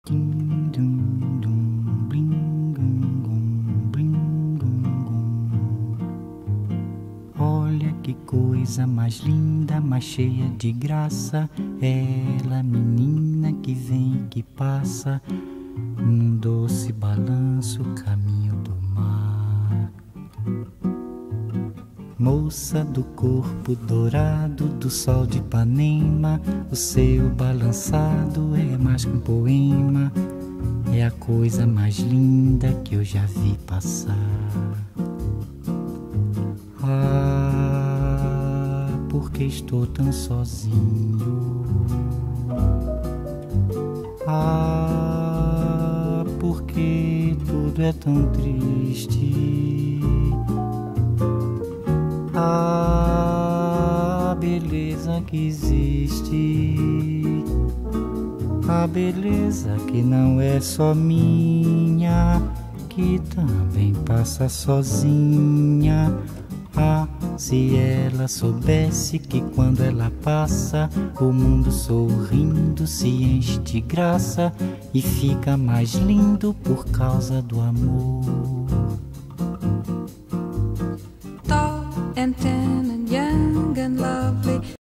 Tim, dum, dum, blim, gum, gum, blim, gum, gum. Olha que coisa mais linda, mais cheia de graça. Ela, menina que vem e que passa num doce balanço, caminho do mar. Moça do corpo dourado do sol de Ipanema, o seu balançado é mais que um poema, é a coisa mais linda que eu já vi passar. Ah, porque estou tão sozinho. Ah, porque tudo é tão triste. A beleza que existe, a beleza que não é só minha, que também passa sozinha. Ah, se ela soubesse que quando ela passa, o mundo sorrindo se enche de graça e fica mais lindo por causa do amor.